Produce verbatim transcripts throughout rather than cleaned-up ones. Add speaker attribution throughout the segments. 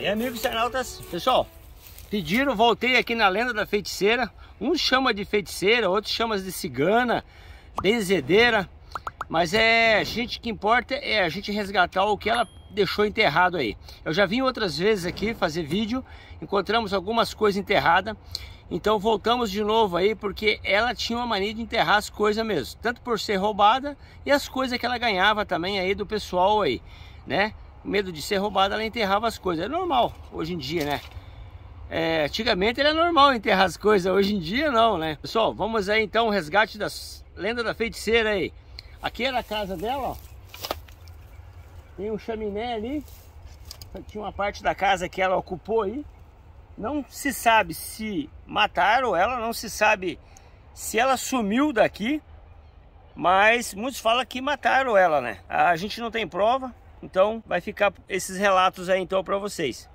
Speaker 1: Aí, amigos internautas, pessoal, pediram, voltei aqui na lenda da feiticeira. Uns chama de feiticeira, outros chamam de cigana, benzedeira. Mas é, a gente que importa é a gente resgatar o que ela deixou enterrado aí. Eu já vim outras vezes aqui fazer vídeo, encontramos algumas coisas enterradas. Então voltamos de novo aí, porque ela tinha uma mania de enterrar as coisas mesmo. Tanto por ser roubada e as coisas que ela ganhava também aí do pessoal aí, né? Medo de ser roubada, ela enterrava as coisas. É normal hoje em dia, né? É, antigamente era normal enterrar as coisas, hoje em dia não, né? Pessoal, vamos aí então o resgate das lendas da feiticeira aí. Aqui era a casa dela, ó. Tem um chaminé ali. Tinha uma parte da casa que ela ocupou aí. Não se sabe se mataram ela, não se sabe se ela sumiu daqui. Mas muitos falam que mataram ela, né? A gente não tem prova, então vai ficar esses relatos aí então para vocês.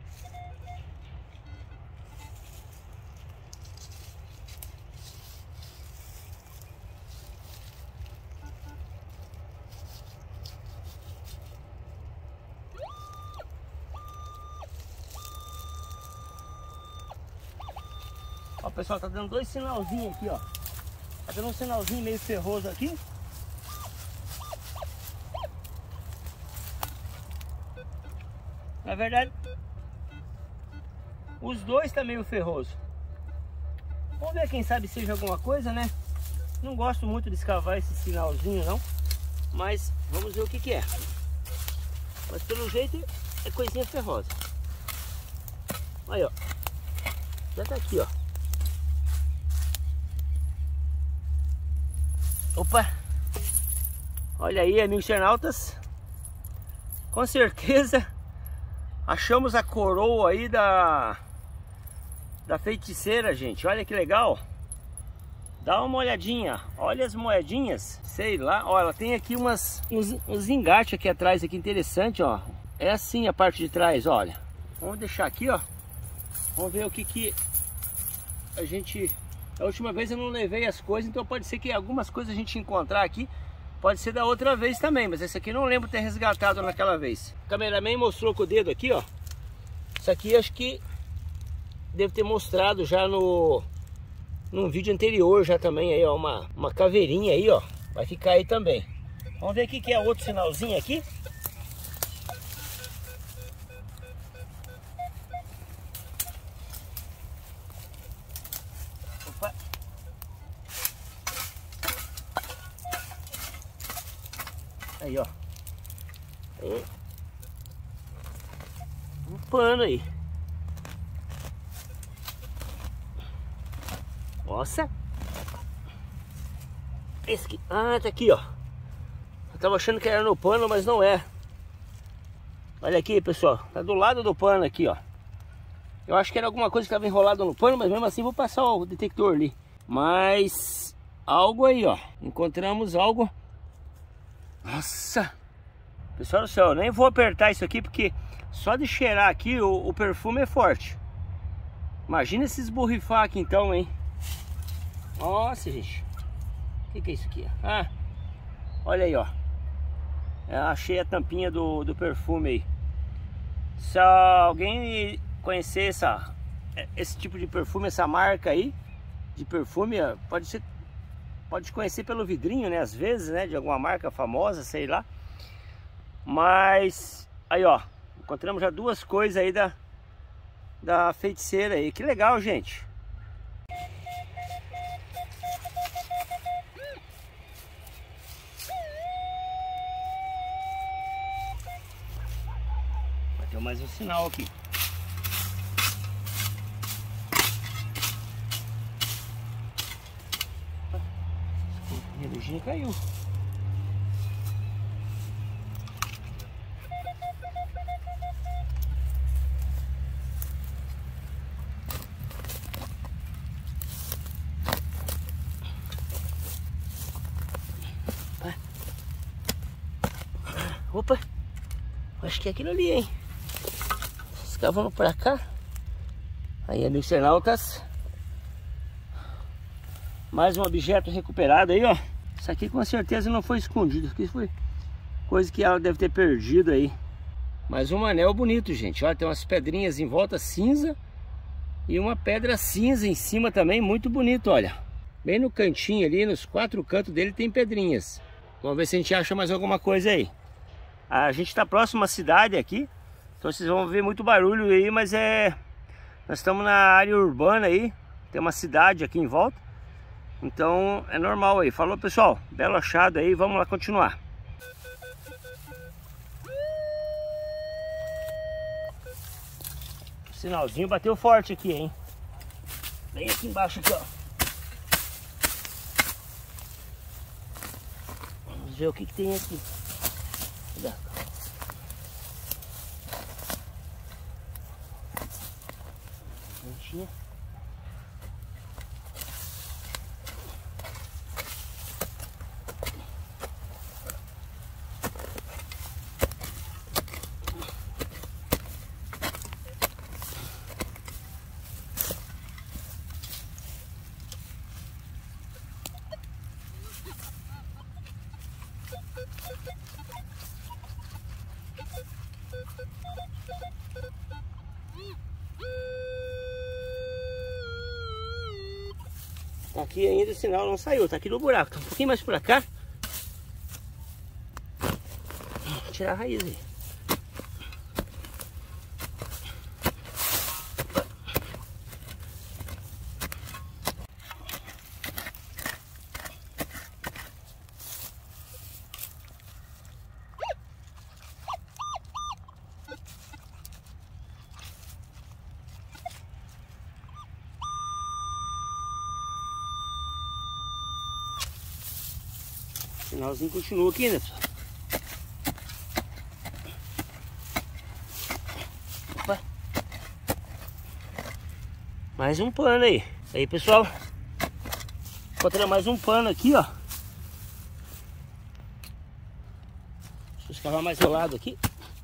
Speaker 1: Ó, pessoal, tá dando dois sinalzinhos aqui, ó. Tá dando um sinalzinho meio ferroso aqui. Na verdade, os dois tá meio ferroso. Vamos ver, quem sabe seja alguma coisa, né? Não gosto muito de escavar esse sinalzinho, não. Mas vamos ver o que que é. Mas pelo jeito é coisinha ferrosa. Aí, ó. Já tá aqui, ó. Opa! Olha aí, amigos internautas. Com certeza achamos a coroa aí da da feiticeira, gente. Olha que legal. Dá uma olhadinha. Olha as moedinhas. Sei lá. Ó, ela tem aqui umas uns, uns engates aqui atrás, aqui interessante, ó. É assim a parte de trás, olha. Vamos deixar aqui, ó. Vamos ver o que que a gente... A última vez eu não levei as coisas, então pode ser que algumas coisas a gente encontrar aqui, pode ser da outra vez também, mas esse aqui eu não lembro ter resgatado naquela vez. O cameraman mostrou com o dedo aqui, ó. Isso aqui acho que deve ter mostrado já no num vídeo anterior já também aí, ó, uma, uma caveirinha aí, ó. Vai ficar aí também. Vamos ver o que que é outro sinalzinho aqui. Aí, ó. Tem um pano aí. Nossa. Esse aqui. Ah, tá aqui, ó. Eu tava achando que era no pano, mas não é. Olha aqui, pessoal. Tá do lado do pano aqui, ó. Eu acho que era alguma coisa que estava enrolada no pano, mas mesmo assim vou passar o detector ali. Mas algo aí, ó. Encontramos algo. Nossa! Pessoal do céu, eu nem vou apertar isso aqui, porque só de cheirar aqui o, o perfume é forte. Imagina se esborrifar aqui então, hein? Nossa, gente. O que que é isso aqui? Ah, olha aí, ó. Eu achei a tampinha do, do perfume aí. Se alguém conhecer essa, esse tipo de perfume, essa marca aí de perfume, pode ser... Pode conhecer pelo vidrinho, né? Às vezes, né? De alguma marca famosa, sei lá. Mas... Aí, ó. Encontramos já duas coisas aí da... Da feiticeira aí. Que legal, gente. Vai ter mais um sinal aqui. A luzinha caiu. Opa, acho que é aquilo ali, hein? Escavando pra cá. Aí, amigos internautas, mais um objeto recuperado aí, ó. Isso aqui com certeza não foi escondido. Isso aqui foi coisa que ela deve ter perdido aí. Mas um anel bonito, gente. Olha, tem umas pedrinhas em volta cinza e uma pedra cinza em cima também, muito bonito, olha. Bem no cantinho ali, nos quatro cantos dele tem pedrinhas. Vamos ver se a gente acha mais alguma coisa aí. A gente está próximo à cidade aqui, então vocês vão ver muito barulho aí, mas é... Nós estamos na área urbana aí, tem uma cidade aqui em volta. Então é normal aí. Falou, pessoal, belo achado aí, vamos lá continuar. O sinalzinho bateu forte aqui, hein? Bem aqui embaixo aqui, ó. Vamos ver o que que tem aqui. Cadê? Pontinha. Aqui ainda o sinal não saiu, tá aqui no buraco, tá um pouquinho mais pra cá. Vou tirar a raiz aí. O sinalzinho continua aqui, né, pessoal? Opa. Mais um pano aí. Aí, pessoal, encontrei mais um pano aqui, ó. Deixa eu escavar mais do lado aqui.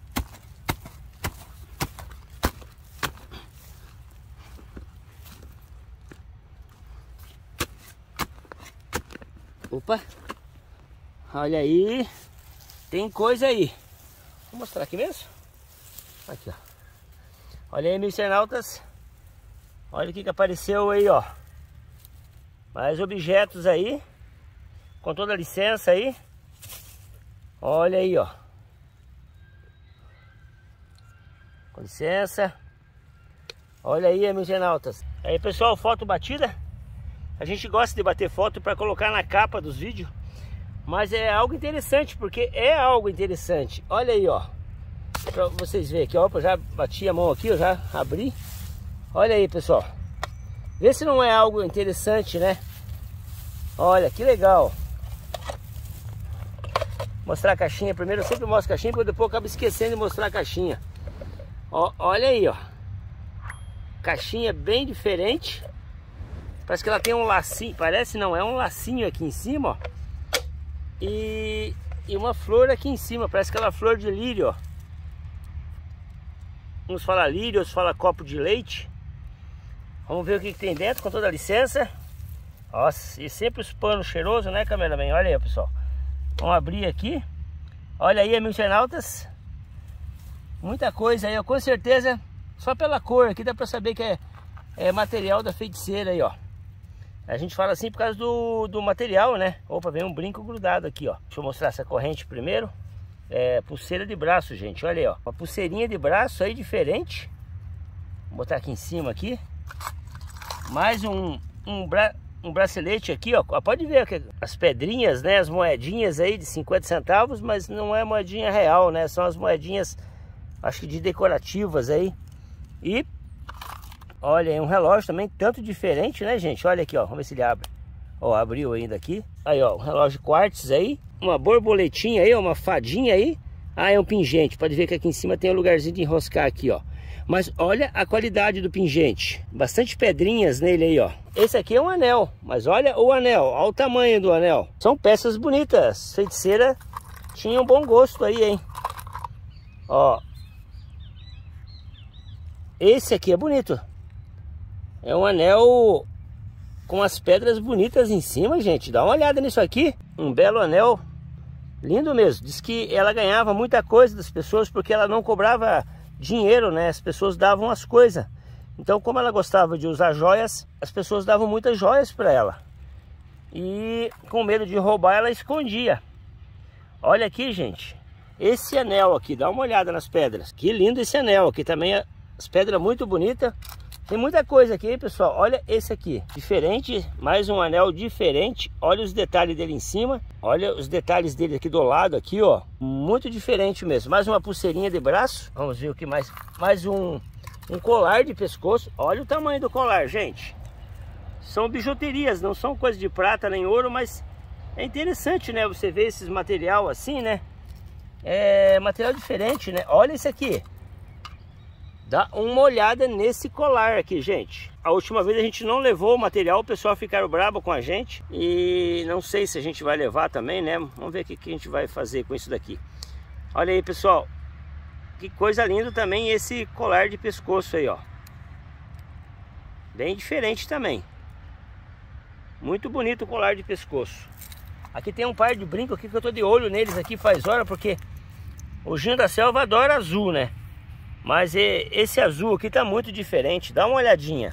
Speaker 1: Opa. Olha aí, tem coisa aí. Vou mostrar aqui mesmo. Aqui, ó. Olha aí, meus internautas. Olha o que que apareceu aí, ó. Mais objetos aí. Com toda a licença aí. Olha aí, ó. Com licença. Olha aí, meus internautas. Aí, pessoal, foto batida. A gente gosta de bater foto para colocar na capa dos vídeos. Mas é algo interessante, porque é algo interessante. Olha aí, ó. Pra vocês verem aqui, ó. Eu já bati a mão aqui, eu já abri. Olha aí, pessoal. Vê se não é algo interessante, né? Olha, que legal. Mostrar a caixinha primeiro. Eu sempre mostro a caixinha, porque depois eu acabo esquecendo de mostrar a caixinha. Ó, olha aí, ó. Caixinha bem diferente. Parece que ela tem um lacinho. Parece não, é um lacinho aqui em cima, ó. E, e uma flor aqui em cima, parece aquela flor de lírio, ó. Uns fala lírio, outros fala copo de leite. Vamos ver o que, que tem dentro, com toda a licença. Nossa, e sempre os panos cheirosos, né, cameraman? Olha aí, pessoal. Vamos abrir aqui. Olha aí, meus internautas. Muita coisa aí, ó. Com certeza, só pela cor aqui dá pra saber que é, é material da feiticeira aí, ó. A gente fala assim por causa do, do material, né? Opa, vem um brinco grudado aqui, ó. Deixa eu mostrar essa corrente primeiro. É pulseira de braço, gente. Olha aí, ó. Uma pulseirinha de braço aí diferente. Vou botar aqui em cima aqui. Mais um, um, bra, um bracelete aqui, ó. Pode ver que as pedrinhas, né? As moedinhas aí de cinquenta centavos, mas não é moedinha real, né? São as moedinhas, acho que de decorativas aí. E... olha, é um relógio também, tanto diferente, né, gente? Olha aqui, ó, vamos ver se ele abre. Ó, abriu ainda aqui. Aí, ó, um relógio quartz aí. Uma borboletinha aí, ó, uma fadinha aí. Ah, é um pingente. Pode ver que aqui em cima tem um lugarzinho de enroscar aqui, ó. Mas olha a qualidade do pingente. Bastante pedrinhas nele aí, ó. Esse aqui é um anel. Mas olha o anel, olha o tamanho do anel. São peças bonitas. Feiticeira tinha um bom gosto aí, hein? Ó. Esse aqui é bonito. É um anel com as pedras bonitas em cima, gente. Dá uma olhada nisso aqui. Um belo anel Lindo mesmo. Diz que ela ganhava muita coisa das pessoas porque ela não cobrava dinheiro, né? As pessoas davam as coisas. Então, como ela gostava de usar joias, as pessoas davam muitas joias para ela. E com medo de roubar, ela escondia. Olha aqui, gente. Esse anel aqui, dá uma olhada nas pedras. Que lindo esse anel aqui também. As pedras muito bonitas. Tem muita coisa aqui, hein, pessoal. Olha esse aqui. Diferente, mais um anel diferente. Olha os detalhes dele em cima. Olha os detalhes dele aqui do lado, aqui, ó. Muito diferente mesmo. Mais uma pulseirinha de braço. Vamos ver o que mais. Mais um, um colar de pescoço. Olha o tamanho do colar, gente. São bijuterias, não são coisas de prata nem ouro, mas é interessante, né? Você vê esses material assim, né? É material diferente, né? Olha esse aqui. Dá uma olhada nesse colar aqui, gente. A última vez a gente não levou o material, o pessoal ficaram bravo com a gente. E não sei se a gente vai levar também, né? Vamos ver o que a gente vai fazer com isso daqui. Olha aí, pessoal. Que coisa linda também esse colar de pescoço aí, ó. Bem diferente também. Muito bonito o colar de pescoço. Aqui tem um par de brinco aqui que eu tô de olho neles aqui faz hora, porque o Gino da Selva adora azul, né? Mas esse azul aqui tá muito diferente. Dá uma olhadinha.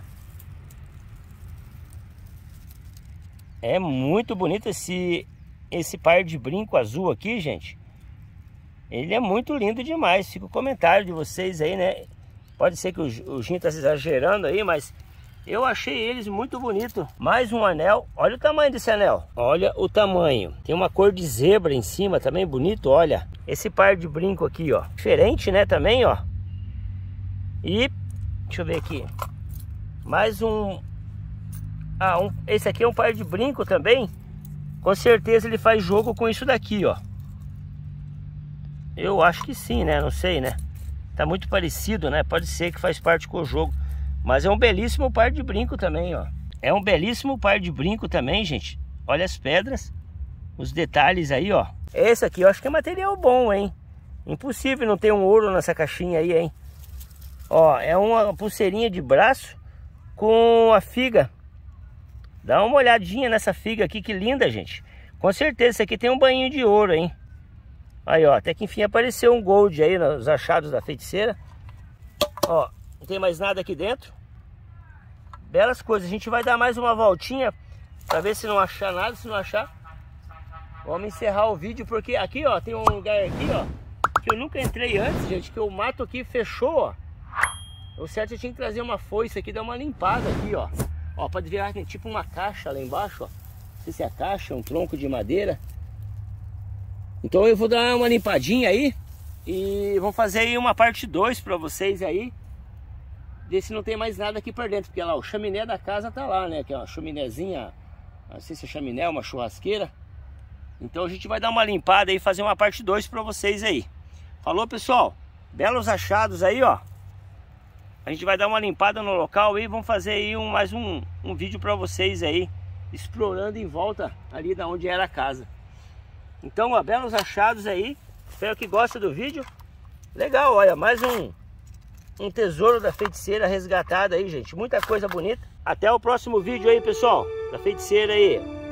Speaker 1: É muito bonito esse, esse par de brinco azul aqui, gente. Ele é muito lindo demais. Fica o comentário de vocês aí, né? Pode ser que o, o Gino tá exagerando aí, mas eu achei eles muito bonito. Mais um anel. Olha o tamanho desse anel. Olha o tamanho. Tem uma cor de zebra em cima também, bonito. Olha. Esse par de brinco aqui, ó. Diferente, né, também, ó. E, deixa eu ver aqui. Mais um... Ah, um, esse aqui é um par de brinco também. Com certeza ele faz jogo com isso daqui, ó. Eu acho que sim, né? Não sei, né? Tá muito parecido, né? Pode ser que faz parte com o jogo. Mas é um belíssimo par de brinco também, ó. É um belíssimo par de brinco também, gente. Olha as pedras. Os detalhes aí, ó. Esse aqui eu acho que é material bom, hein? Impossível não ter um ouro nessa caixinha aí, hein? Ó, é uma pulseirinha de braço com a figa. Dá uma olhadinha nessa figa aqui, que linda, gente. Com certeza isso aqui tem um banhinho de ouro, hein? Aí, ó, até que enfim apareceu um gold aí nos achados da feiticeira. Ó, não tem mais nada aqui dentro. Belas coisas. A gente vai dar mais uma voltinha pra ver se não achar nada. Se não achar, vamos encerrar o vídeo, porque aqui, ó, tem um lugar aqui, ó, que eu nunca entrei antes, gente, que o mato aqui fechou, ó. O certo eu tinha que trazer uma foice aqui, dar uma limpada aqui, ó. Ó, pode ver, tem tipo uma caixa lá embaixo, ó. Não sei se é a caixa, um tronco de madeira. Então eu vou dar uma limpadinha aí e vamos fazer aí uma parte dois pra vocês aí. Ver se não tem mais nada aqui por dentro, porque lá o chaminé da casa tá lá, né? Que é uma chaminézinha, não sei se é chaminé, uma churrasqueira. Então a gente vai dar uma limpada aí e fazer uma parte dois pra vocês aí. Falou, pessoal? Belos achados aí, ó. A gente vai dar uma limpada no local e vamos fazer aí um, mais um, um vídeo para vocês aí, explorando em volta ali da onde era a casa. Então, ó, belos achados aí. Espero que gostem do vídeo. Legal, olha, mais um, um tesouro da feiticeira resgatado aí, gente. Muita coisa bonita. Até o próximo vídeo aí, pessoal, da feiticeira aí.